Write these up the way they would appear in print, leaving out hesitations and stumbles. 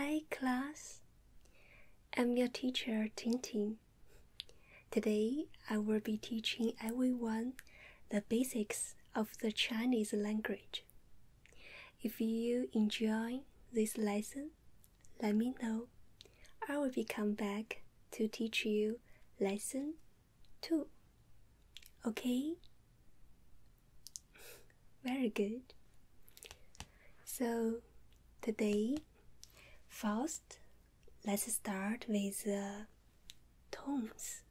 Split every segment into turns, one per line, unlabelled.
Hi class, I'm your teacher Tintin. Today I will be teaching everyone the basics of the Chinese language. If you enjoy this lesson, let me know. I will be come back to teach you lesson 2. Okay? Very good. So today, first, let's start with tones.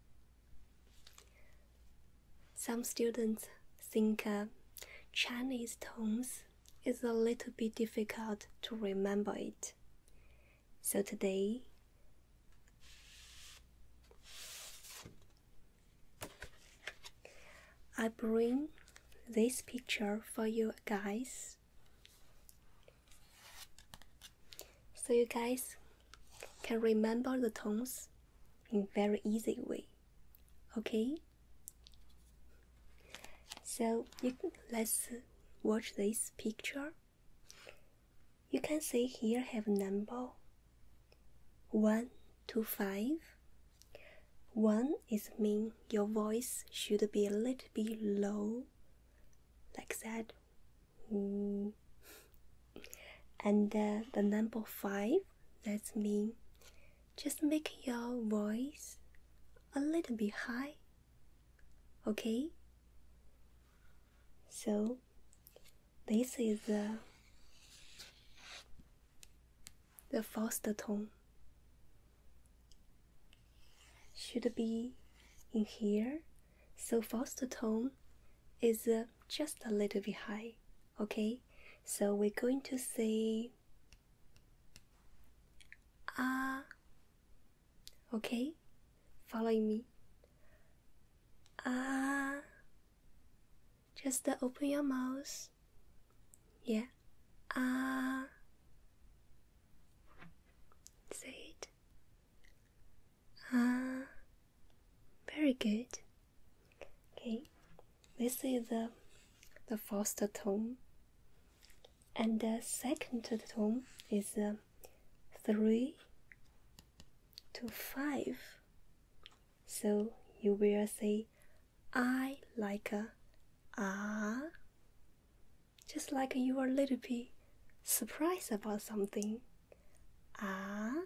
Some students think Chinese tones is a little bit difficult to remember it. So today, I bring this picture for you guys, so you guys can remember the tones in very easy way. Okay? So let's watch this picture. You can see here have number 1 to 5. 1 is mean your voice should be a little bit low, like that. And the number 5, that mean just make your voice a little bit high. Okay? So this is the first tone. Should be in here. So first tone is just a little bit high. Okay? So we're going to say ah. Okay? Following me. Ah. Just open your mouth. Yeah. Ah. Say it. Ah. Very good. Okay. This is the first tone. And the second tone is 3 to 5. So you will say I like a ah, just like you are a little bit surprised about something. Ah,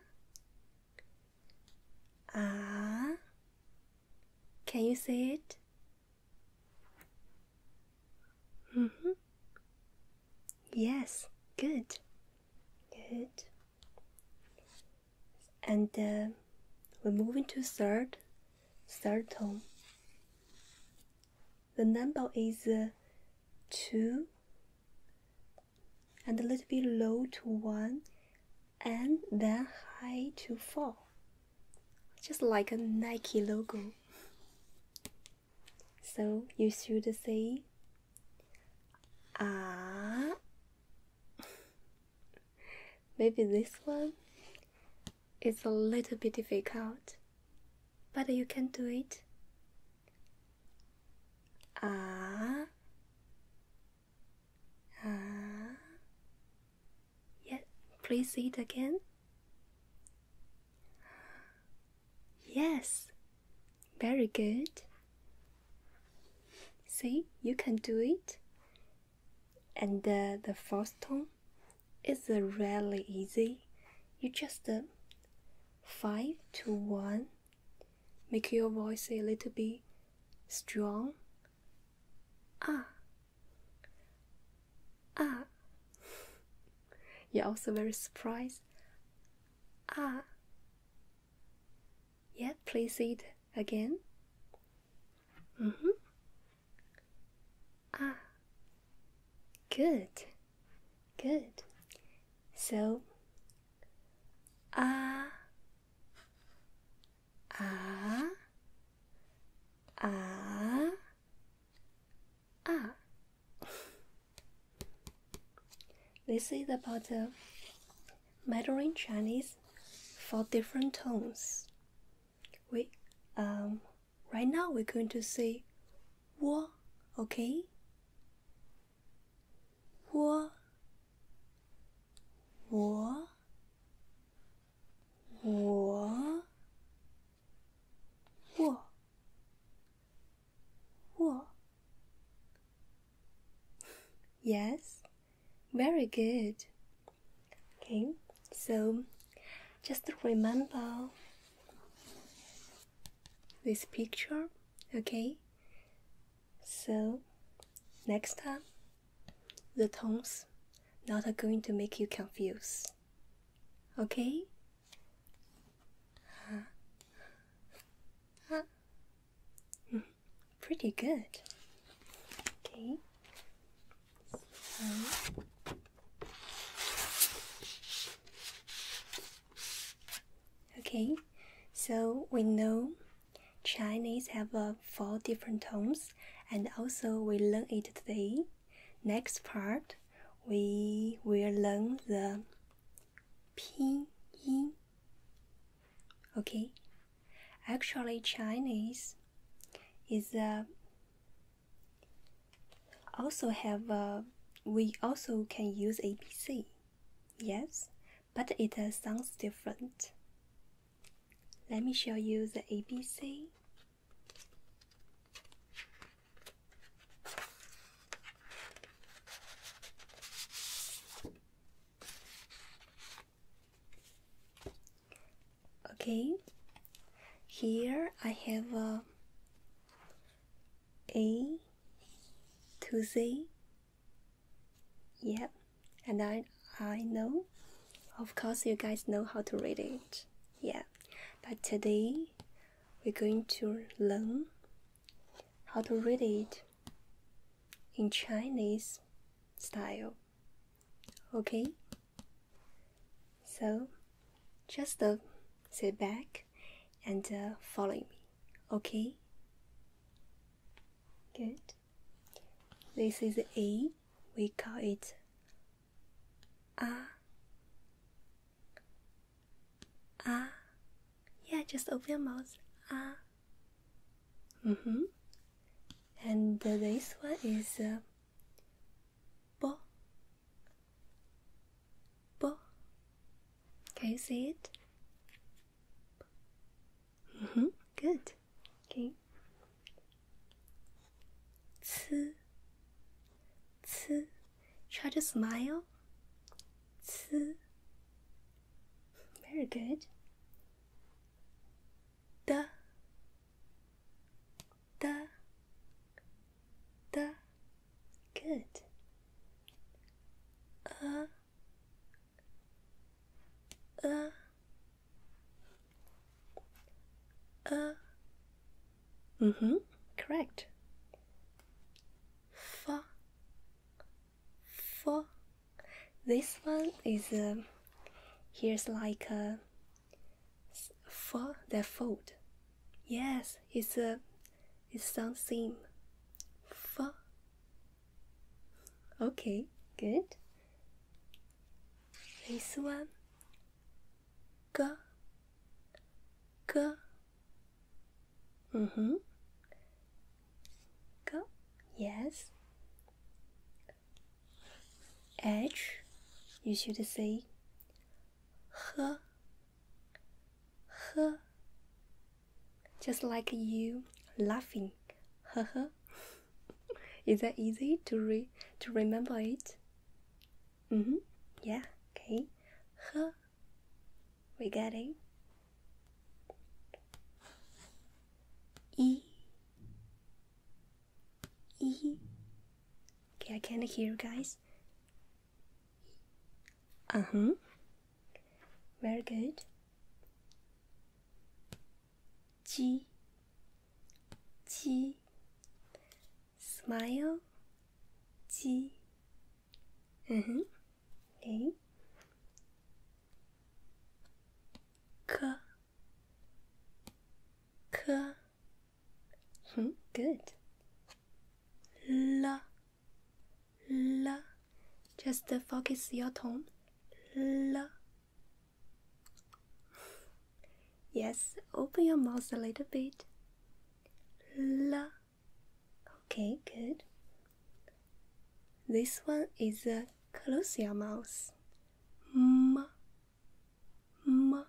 ah. Can you say it? Yes, good, good. And we're moving to third tone. The number is 2 and a little bit low to 1 and then high to 4, just like a Nike logo. So you should say ah. Maybe this one is a little bit difficult, but you can do it. Ah, ah. Yeah, please say it again. Yes, very good. See, you can do it. And the first tone is really easy. You just 5 to 1. Make your voice a little bit strong. Ah. Ah. You're also very surprised. Ah. Yeah, please say it again. Ah. Good. Good. So ah. Ah. Ah. Ah. This is about Mandarin Chinese for different tones. Right now we're going to say 我, okay? 我 Yes, very good. Okay, so just remember this picture, okay? So next time, the tones not going to make you confused, okay? Pretty good. Okay. Okay, so we know Chinese have 4 different tones, and also we learn it today. Next part, we will learn the pinyin. Okay, actually Chinese is also have we also can use ABC. Yes, but it sounds different. Let me show you the ABC. Okay, here I have A to Z. Yep, and I know, of course you guys know how to read it. Yeah, but today we're going to learn how to read it in Chinese style. Okay, so just sit back and follow me. Okay, good. This is A. We call it A. A. Yeah, just open your mouth. A. And this one is Bo. Bo. Can you see it? Good. Okay. C. C. Try to smile. C. Very good. Da. Da. Da. Good. Correct. Fa. Fa. This one is here's like a fa that fold. Yes, it's sound same. Fa. Okay, good. This one. G. G. Go. Yes. H. You should say H. H. Just like you laughing. H. Is that easy to remember it? Yeah. Okay. H. We got it. E. E. Okay, I can't hear you guys. Very good. G. G. Smile. G. Okay. K. K. Good. L. L. Just focus your tone. L. Yes, open your mouth a little bit. L. Okay, good. This one is close your mouth. M. M.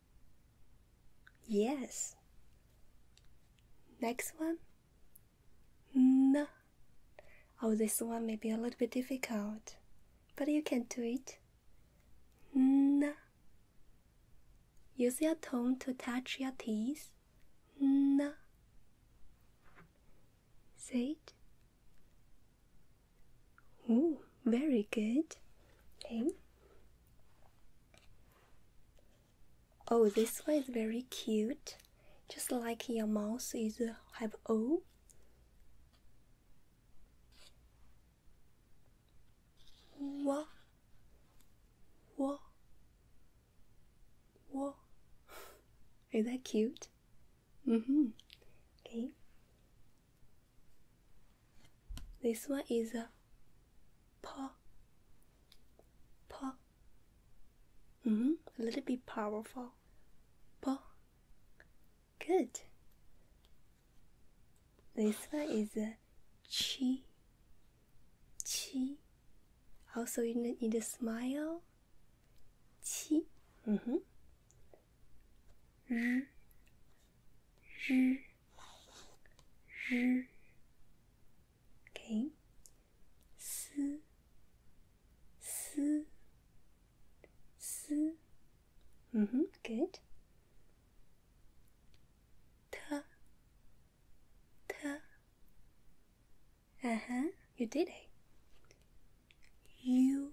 Yes. Next one. N. Oh, this one may be a little bit difficult, but you can do it. N. Use your tongue to touch your teeth. N. Say it. Ooh, very good. Okay. Oh, this one is very cute. Just like your mouth is have O. Wa. Wa. Wa. Is that cute? Okay. This one is a paw. Paw. A little bit powerful. Paw. Good. This one is a chi. Chi. Also, you need to smile. Chi. R. R. R. Okay. S. S. S. Good. T. T. You did it. U.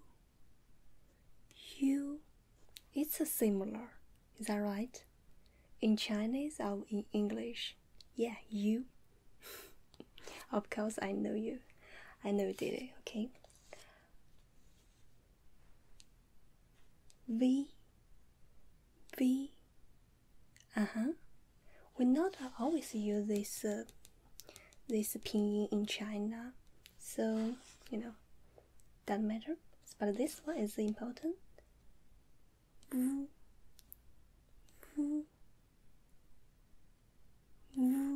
U. It's a similar. Is that right? In Chinese or in English? Yeah, you. Of course, I know you. I know you did it, okay? V. V. We not always use this pinyin in China, so doesn't matter. But this one is important. V. V. V.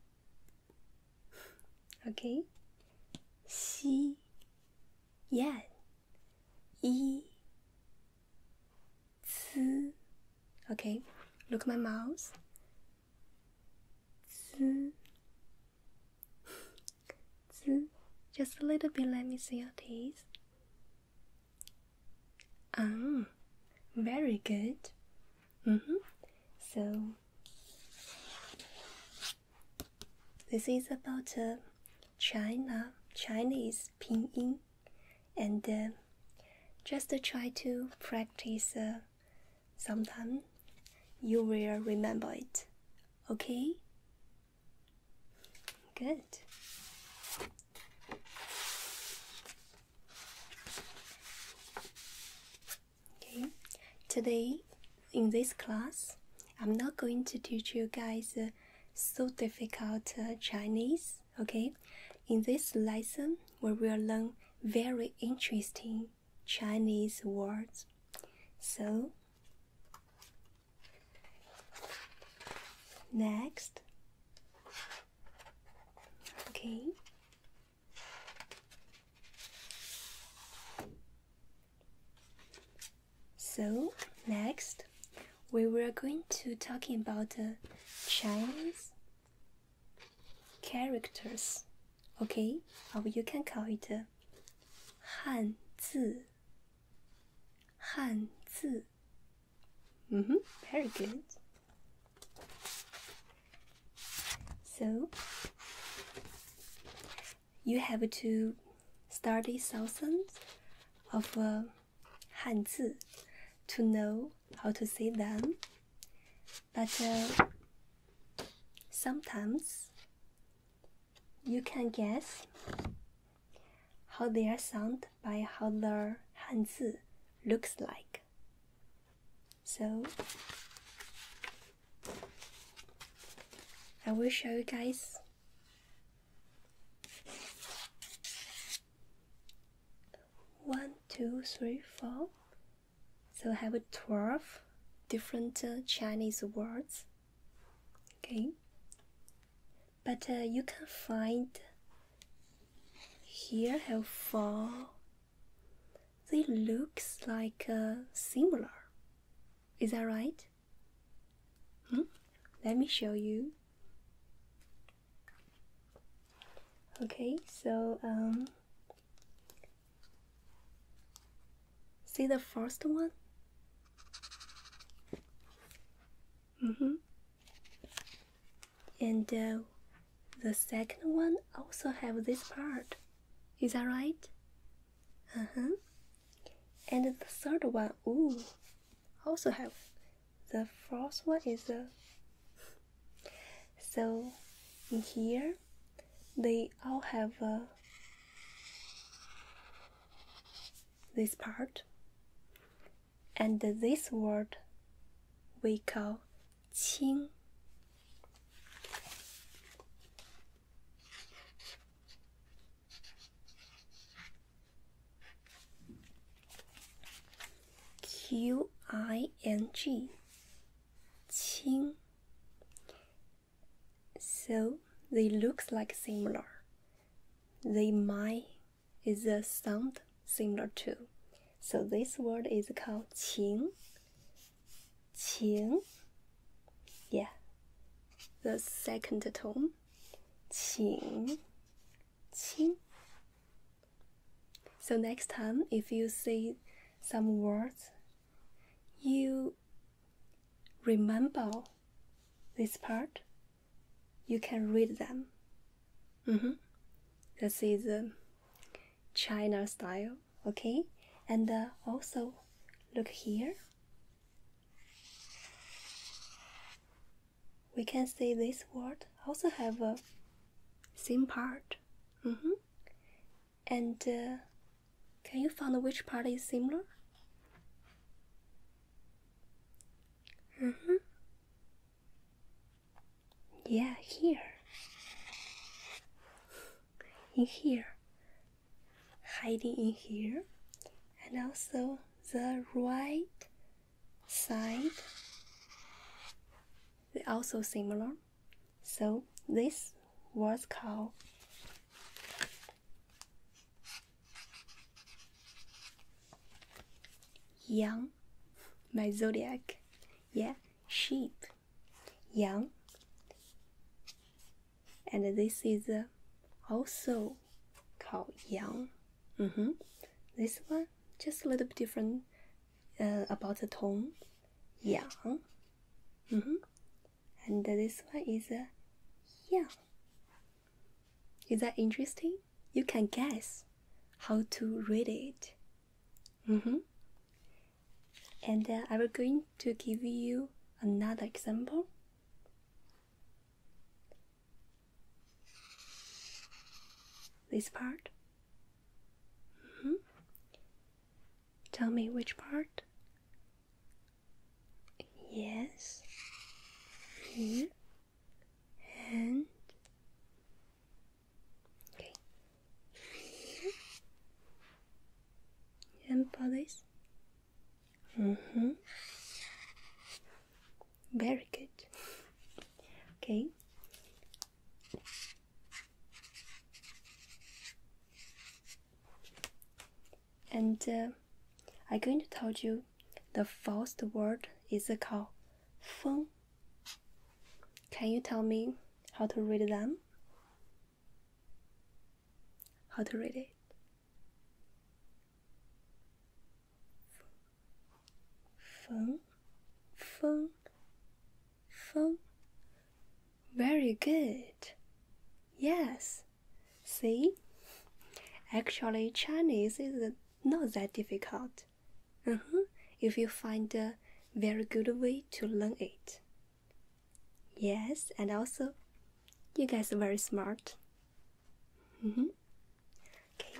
Okay. Xi. Yeah. Yi. C. Okay. Look at my mouth. Z. Z. Just a little bit. Let me see your teeth. Very good. So this is about Chinese pinyin, and just try to practice. Sometime you will remember it. Okay? Good. Okay. Today in this class, I'm not going to teach you guys so difficult Chinese. Okay? In this lesson, we will learn very interesting Chinese words. So, next. Okay. So, next, we were going to talking about Chinese characters. Okay? Or you can call it Hanzi. Hanzi. Very good. So, you have to study thousands of Hanzi to know how to say them. But sometimes you can guess how they are sound by how their Hanzi looks like. So, I will show you guys. 1, 2, 3, 4. So I have 12 different Chinese words. Okay. But you can find here have 4. They looks like similar. Is that right? Let me show you. Okay, so see the first one? And the second one also have this part. Is that right? And the third one, ooh, also have. The fourth one is so in here they all have this part, and this word we call 清. Qing, 清. So they look like similar. They might is a sound similar too. So this word is called 情. 情. Yeah. The second tone. 情. 清. So next time if you see some words, you remember this part, you can read them. This is China style, okay? And also look here. We can see this word also have a same part. And can you find which part is similar? Yeah, here. In here. Hiding in here. And also the right side. They're also similar. So this was called Yang. My zodiac. Yeah, sheep. Yang. And this is also called Yang. This one just a little bit different about the tone. Yang. And this one is Yang. Is that interesting? You can guess how to read it. And I will going to give you another example. This part. Tell me which part. Yes. Here. And okay. Here. And for this. Very good. Okay. And I'm going to tell you the first word is called 风. Can you tell me how to read them? How to read it? 风, 风, 风. Very good. Yes. See? Actually, Chinese is not that difficult. If you find a very good way to learn it. Yes, and also, you guys are very smart. Okay.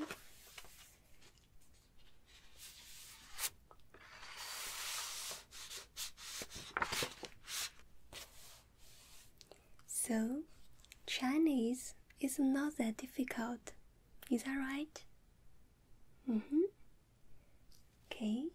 So, Chinese is not that difficult. Is that right? Okay.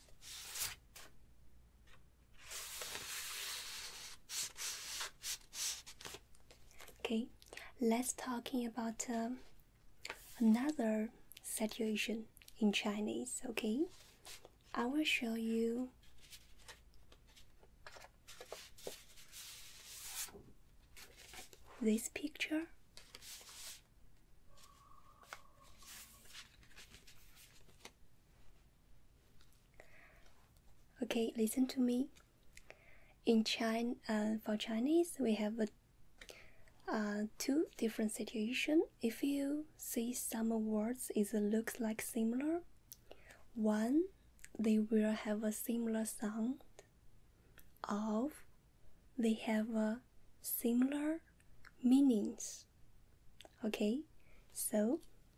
Okay, let's talking about another situation in Chinese, okay? I will show you this picture. Okay, listen to me. In China, for Chinese, we have two different situations. If you see some words looks like similar, one, they will have a similar sound, or they have a similar meanings. Okay, so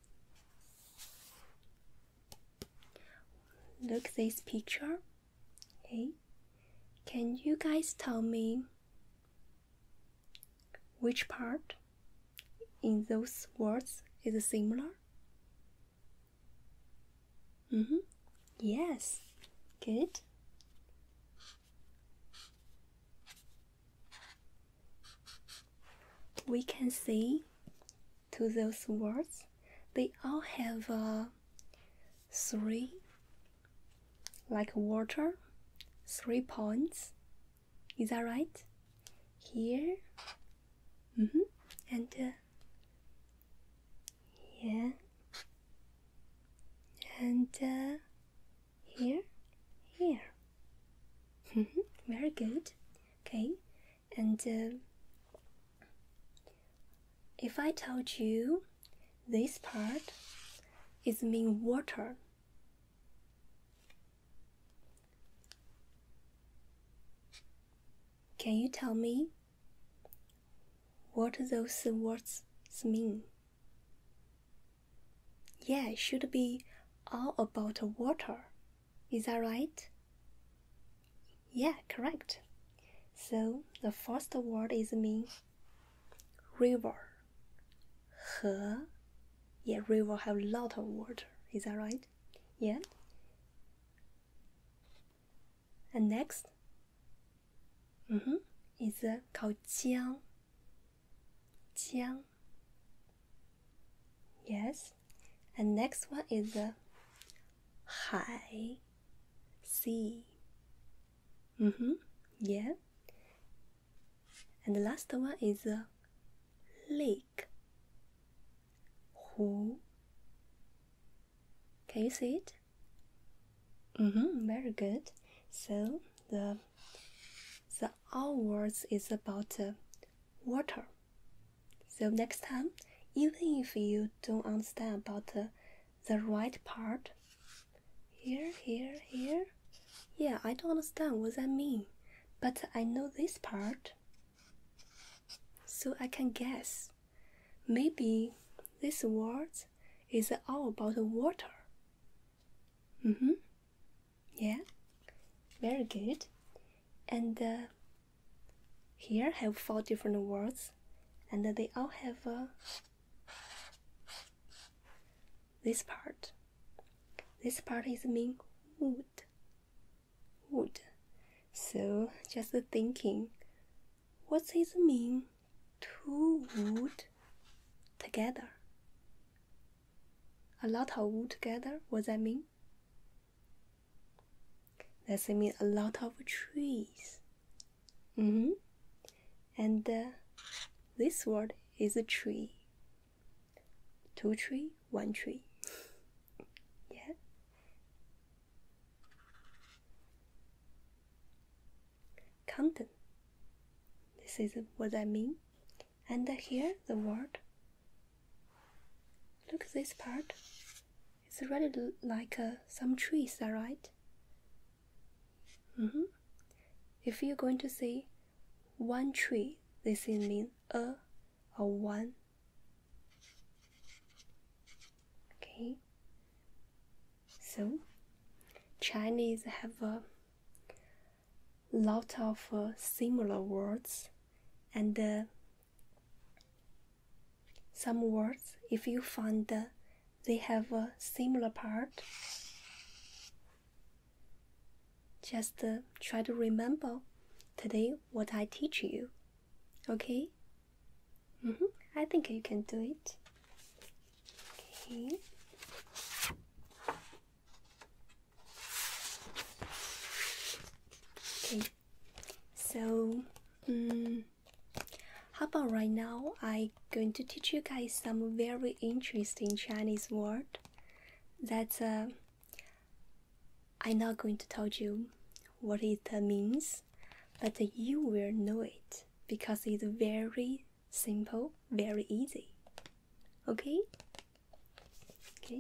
look this picture. Okay, can you guys tell me which part in those words is similar? Yes, good. We can see to those words, they all have three, like water, 3 points. Is that right? Here, and yeah, and here. Very good. Okay, and if I told you this part is mean water, can you tell me what those words mean? Yeah, it should be all about water. Is that right? Yeah, correct. So the first word is mean river. 河. Yeah, river have a lot of water. Is that right? Yeah. And next, is called 江. 江. Yes. And next one is 海. Sea. Yeah. And the last one is lake. 湖. Can you see it? Very good. So the all words is about water. So next time, even if you don't understand about the right part, here, yeah, I don't understand what that mean, but I know this part, so I can guess. Maybe this word is all about water. Yeah, very good. And here have 4 different words, and they all have this part. This part is mean wood. So just thinking, what does it mean 2 wood together? A lot of wood together, what does that mean? Does it mean a lot of trees? And this word is a tree. 2 tree, 1 tree. Yeah. Content. This is what I mean. And here the word. Look at this part. It's really like some trees, right? If you're going to say 1 tree, this is mean a or 1. Okay. So Chinese have a lot of similar words, and some words, if you find they have a similar part, just try to remember today what I teach you. Okay? I think you can do it. Okay. Okay. So, how about right now I'm going to teach you guys some very interesting Chinese word that I'm not going to tell you what it means, but you will know it because it's very simple, very easy. Okay? Okay.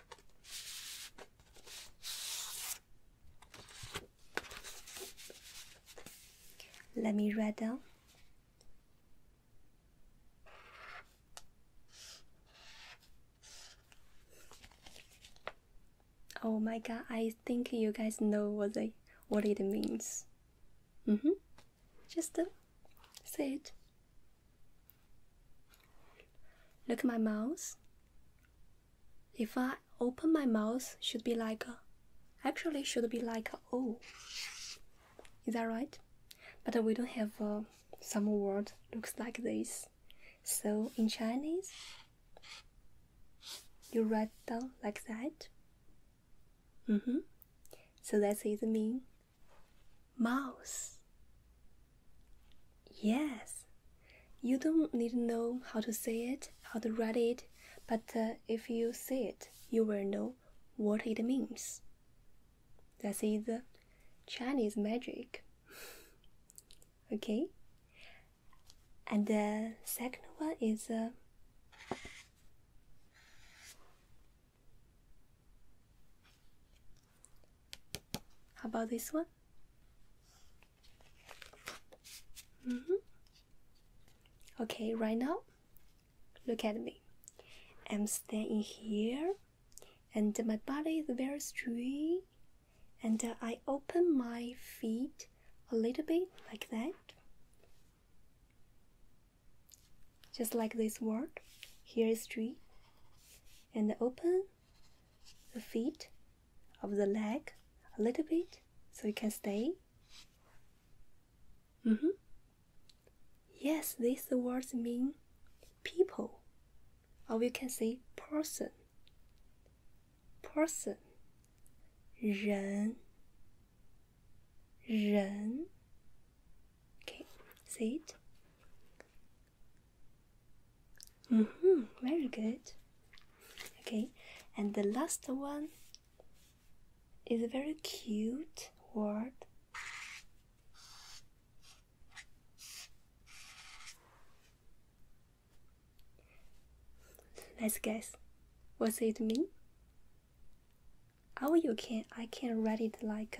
Let me write down. Oh my god, I think you guys know what it means. Just say it. Look at my mouth. If I open my mouth, should be like a O. Is that right? But we don't have some word looks like this. So in Chinese, you write down like that. So that's it mean mouse. Yes, you don't need to know how to say it, how to write it, but if you see it, you will know what it means. That is the Chinese magic. Okay? And the second one is how about this one? Okay, right now, look at me. I'm standing here, and my body is very straight, and I open my feet a little bit like that. Just like this word. Here is straight, and open the feet of the leg a little bit so you can stay. Yes, these words mean people, or you can say person. Person. 人 人 Okay, say it. Very good. Okay, and the last one is a very cute word. Let's guess. What's it mean? Oh, I can write it like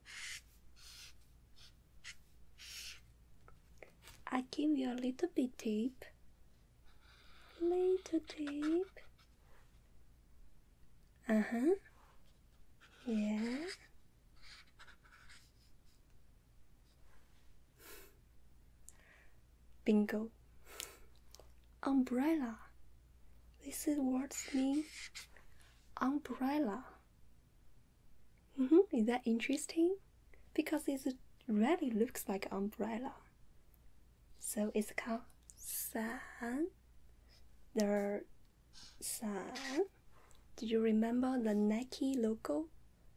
I give you a little bit tip. Little tip. Yeah. Bingo. Umbrella. This words mean umbrella. Is that interesting? Because it really looks like umbrella. So it's called san. The san. Did you remember the Nike logo?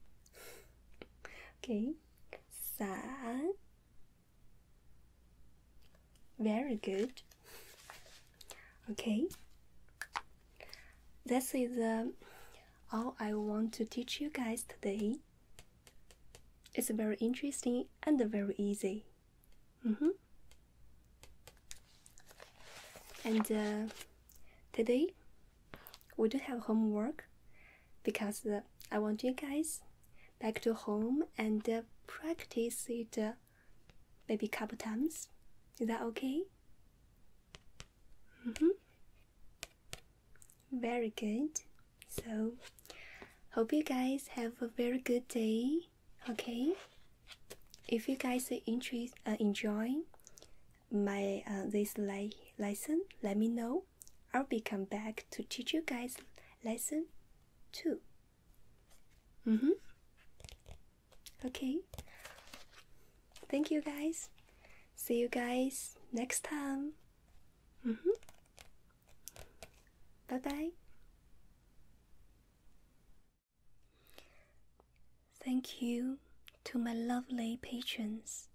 Okay, san. Very good. Okay, this is all I want to teach you guys today. It's very interesting and very easy. And today we don't have homework because I want you guys back to home and practice it maybe a couple times. Is that okay? Very good. So hope you guys have a very good day. Okay, if you guys are enjoying my this lesson, let me know. I'll be come back to teach you guys lesson 2. Okay, thank you guys. See you guys next time. Bye bye. Thank you to my lovely patrons,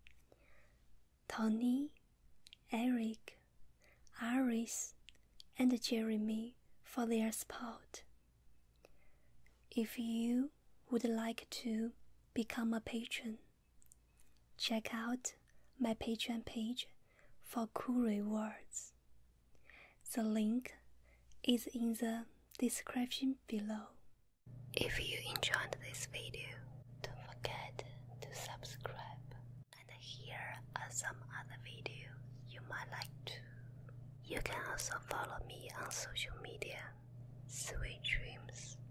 Tony, Eric, Iris, and Jeremy, for their support. If you would like to become a patron, check out my Patreon page for cool rewards. The link is in the description below. If you enjoyed this video, don't forget to subscribe, and here are some other videos you might like too. You can also follow me on social media. Sweet dreams.